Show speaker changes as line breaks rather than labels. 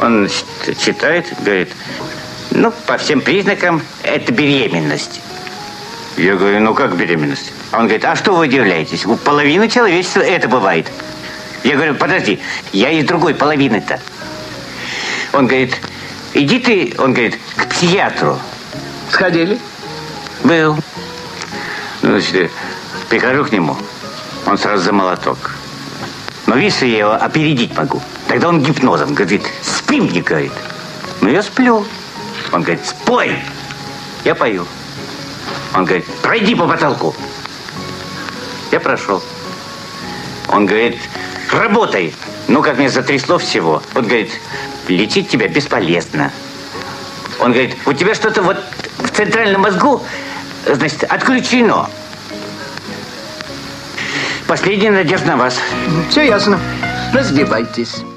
Он читает, говорит, ну, по всем признакам, это беременность. Я говорю, ну как беременность? Он говорит, а что вы удивляетесь? У половины человечества это бывает. Я говорю, подожди, я из другой половины-то. Он говорит, иди ты, он говорит, к психиатру.
Сходили?
Был. Ну, значит, прихожу к нему, он сразу за молоток. Но видишь, я его опередить могу. Тогда он гипнозом говорит, спи мне, говорит. Ну, я сплю. Он говорит, спой. Я пою. Он говорит, пройди по потолку. Я прошел. Он говорит, работай. Ну, как меня затрясло всего. Он говорит, лечить тебя бесполезно. Он говорит, у тебя что-то вот в центральном мозгу, значит, отключено. Последняя надежда на вас.
Все ясно. Раздевайтесь.